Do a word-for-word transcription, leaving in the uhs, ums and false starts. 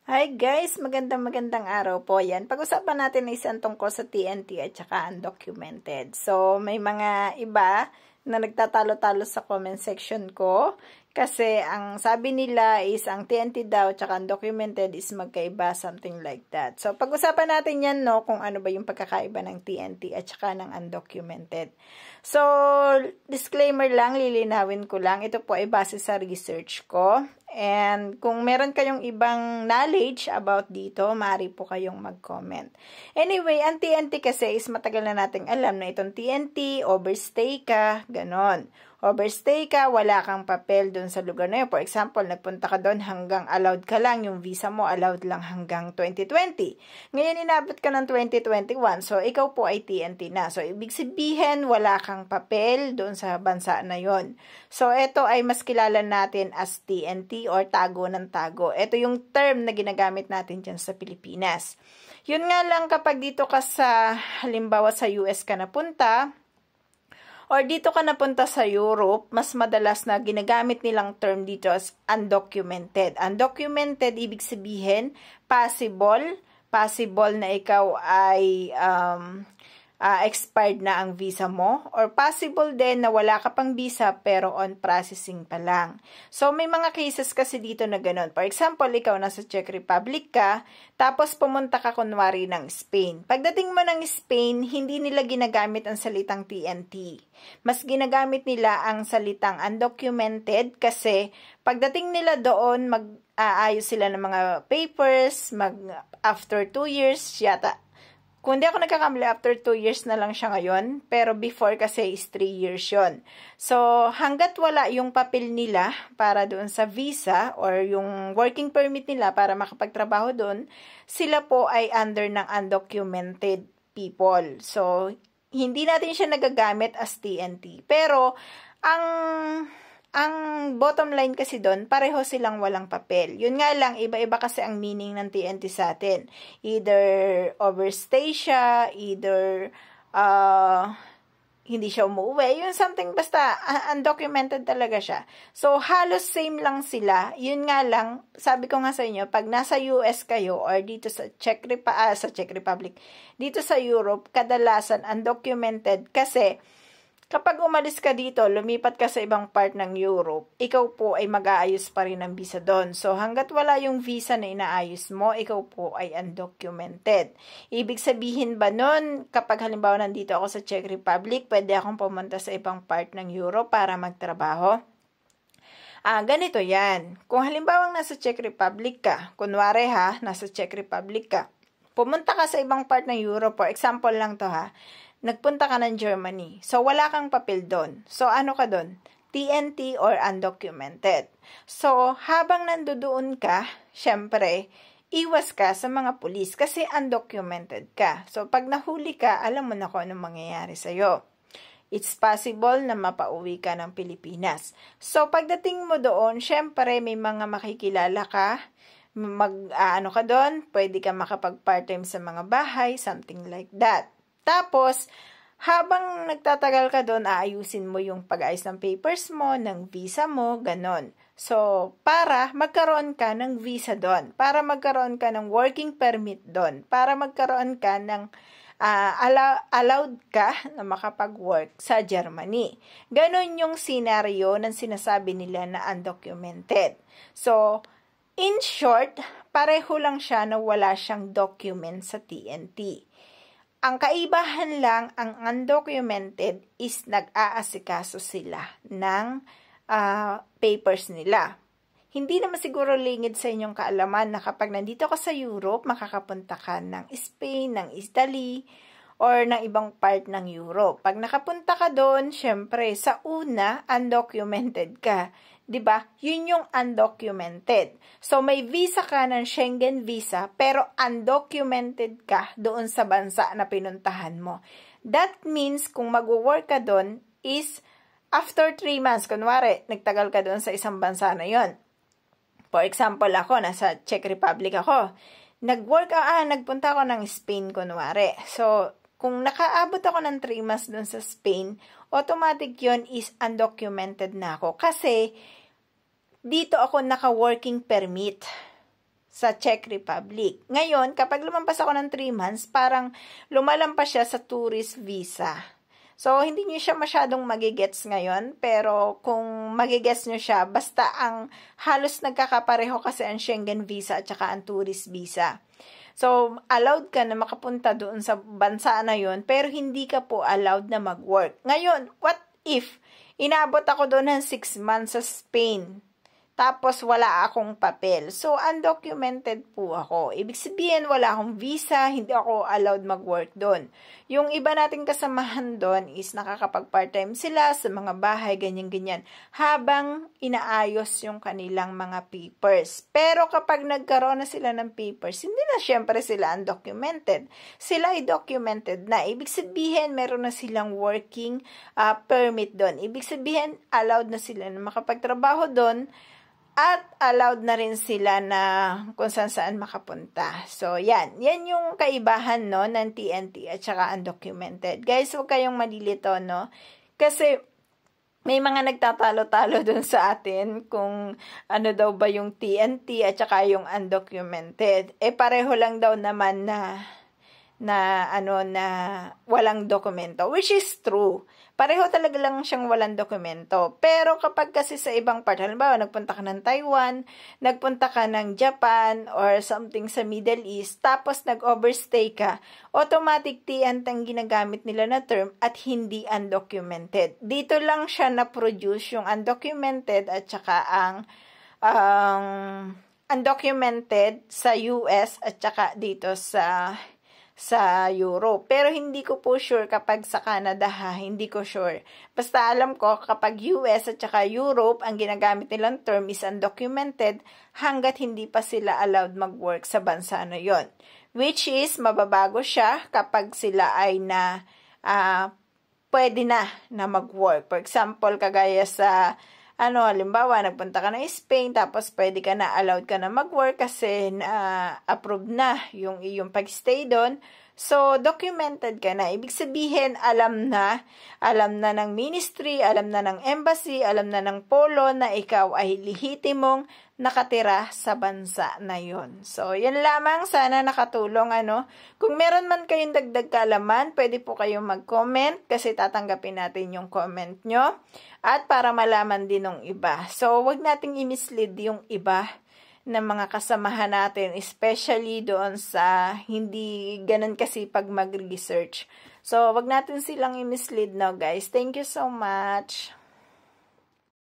Hi guys! Magandang magandang araw po yan. Pag-usapan natin na isang tungkol sa T N T at saka undocumented. So, may mga iba na nagtatalo-talo sa comment section ko kasi ang sabi nila is ang T N T daw at saka undocumented is magkaiba, something like that. So, pag-usapan natin yan, no, kung ano ba yung pagkakaiba ng T N T at saka ng undocumented. So, disclaimer lang, lilinawin ko lang. Ito po ay base sa research ko. And kung meron kayong ibang knowledge about dito, maaari po kayong mag-comment. Anyway, ang T N T kasi is matagal na nating alam na itong T N T, overstay ka, ganon. Overstay ka, wala kang papel doon sa lugar na yun. For example, nagpunta ka doon hanggang allowed ka lang, yung visa mo allowed lang hanggang twenty twenty. Ngayon, inabot ka ng twenty twenty-one, so ikaw po ay T N T na. So, ibig sabihin, wala kang papel doon sa bansa na yon. So, ito ay mas kilala natin as T N T or tago ng tago. Ito yung term na ginagamit natin dyan sa Pilipinas. Yun nga lang kapag dito ka sa, halimbawa sa U S ka napunta, or dito ka napunta sa Europe, mas madalas na ginagamit nilang term dito as undocumented. Undocumented, ibig sabihin, possible, possible na ikaw ay um, uh, expired na ang visa mo, or possible din na wala ka pang visa pero on processing pa lang. So, may mga cases kasi dito na ganun. For example, ikaw nasa Czech Republic ka, tapos pumunta ka kunwari ng Spain. Pagdating mo ng Spain, hindi nila ginagamit ang salitang T N T. Mas ginagamit nila ang salitang undocumented kasi pagdating nila doon, mag-aayos sila ng mga papers, mag after two years yata. Kung di ako nagkakamali, after two years na lang siya ngayon, pero before kasi is three years yon. So, hanggat wala yung papel nila para doon sa visa or yung working permit nila para makapagtrabaho doon, sila po ay under ng undocumented people. So, hindi natin siya nagagamit as T N T. Pero, ang ang bottom line kasi doon, pareho silang walang papel. Yun nga lang, iba-iba kasi ang meaning ng T N T sa atin. Either overstay siya, either uh, hindi siya umuwi. Yun something, basta undocumented talaga siya. So, halos same lang sila. Yun nga lang, sabi ko nga sa inyo, pag nasa U S kayo or dito sa Czech, Repa, ah, sa Czech Republic, dito sa Europe, kadalasan undocumented kasi kapag umalis ka dito, lumipat ka sa ibang part ng Europe, ikaw po ay mag-aayos pa rin ng visa doon. So, hanggat wala yung visa na inaayos mo, ikaw po ay undocumented. Ibig sabihin ba nun, kapag halimbawa nandito ako sa Czech Republic, pwede akong pumunta sa ibang part ng Europe para magtrabaho? Ah, ganito yan. Kung halimbawa nasa Czech Republic ka, kunwari ha, nasa Czech Republic ka, pumunta ka sa ibang part ng Europe, for example lang to ha, nagpunta ka ng Germany. So, wala kang papel doon. So, ano ka doon? T N T or undocumented. So, habang nandoon ka, syempre, iwas ka sa mga pulis kasi undocumented ka. So, pag nahuli ka, alam mo na kung anong mangyayari sa'yo. It's possible na mapauwi ka ng Pilipinas. So, pagdating mo doon, syempre, may mga makikilala ka, mag, uh, ano ka doon, pwede ka makapag-part-time sa mga bahay, something like that. Tapos, habang nagtatagal ka doon, aayusin mo yung pag-ayos ng papers mo, ng visa mo, ganon. So, para magkaroon ka ng visa doon, para magkaroon ka ng working permit doon, para magkaroon ka ng uh, allow, allowed ka na makapag-work sa Germany. Ganon yung scenario ng sinasabi nila na undocumented. So, in short, pareho lang siya na wala siyang document sa T N T. Ang kaibahan lang, ang undocumented is nag-aasikaso sila ng uh, papers nila. Hindi naman siguro lingid sa inyong kaalaman na kapag nandito ka sa Europe, makakapunta ka ng Spain, ng Italy, or ng ibang part ng Europe. Pag nakapunta ka doon, syempre, sa una, undocumented ka. Diba? Yun yung undocumented. So, may visa ka ng Schengen visa, pero undocumented ka doon sa bansa na pinuntahan mo. That means, kung mag-work ka doon, is after three months, kunwari, nagtagal ka doon sa isang bansa na yon. For example, ako, nasa Czech Republic ako. Nag-work, ah, nagpunta ako ng Spain, kunwari. So, kung nakaabot ako ng three months doon sa Spain, automatic yon is undocumented na ako. Kasi, dito ako naka-working permit. sa Czech Republic. Ngayon, kapag lumampas ako ng three months, parang lumalampas siya sa tourist visa. So, hindi nyo siya masyadong magigets ngayon, pero kung magigets nyo siya, basta ang halos nagkakapareho kasi ang Schengen visa at saka ang tourist visa. So, allowed ka na makapunta doon sa bansa na yon, pero hindi ka po allowed na mag-work. Ngayon, what if inabot ako doon ng six months sa Spain? Tapos, wala akong papel. So, undocumented po ako. Ibig sabihin, wala akong visa, hindi ako allowed mag-work doon. Yung iba nating kasamahan doon is nakakapag-part-time sila sa mga bahay, ganyan-ganyan, habang inaayos yung kanilang mga papers. Pero kapag nagkaroon na sila ng papers, hindi na syempre sila undocumented. Sila ay documented na. Ibig sabihin, meron na silang working uh, permit doon. Ibig sabihin, allowed na sila na makapagtrabaho doon, at allowed na rin sila na kung saan saan makapunta. So, yan. Yan yung kaibahan, no, ng T N T at saka undocumented. Guys, huwag kayong malilito, no? Kasi, may mga nagtatalo-talo dun sa atin kung ano daw ba yung T N T at saka yung undocumented. Eh, pareho lang daw naman na na ano na walang dokumento, which is true. Pareho talaga lang siyang walang dokumento. Pero kapag kasi sa ibang part, halimbawa nagpunta ka ng Taiwan, nagpunta ka ng Japan or something sa Middle East, tapos nag-overstay ka, automatic T N T ang ginagamit nila na term at hindi undocumented. Dito lang siya na-produce yung undocumented at saka ang um, undocumented sa U S at saka dito sa sa Europe. Pero hindi ko po sure kapag sa Canada ha, hindi ko sure. Basta alam ko kapag U S at saka Europe, ang ginagamit nilang term is undocumented hanggat hindi pa sila allowed mag-work sa bansa na yon. Which is, mababago siya kapag sila ay na uh, pwede na na mag-work. For example, kagaya sa ano, halimbawa, nagpunta ka na Spain, tapos pwede ka na, allowed ka na mag-work kasi na-approve na yung iyong pag-stay doon. So, documented ka na. Ibig sabihin, alam na, alam na ng ministry, alam na ng embassy, alam na ng polo na ikaw ay lehitimong nakatira sa bansa na yon. So, yan lamang. Sana nakatulong, ano. Kung meron man kayong dagdag kaalaman, pwede po kayong mag-comment kasi tatanggapin natin yung comment nyo. At para malaman din ng iba. So, wag nating i-mislead yung iba ng mga kasamahan natin, especially doon sa hindi ganun kasi pag mag-research. So, wag natin silang i-mislead, no, guys. Thank you so much.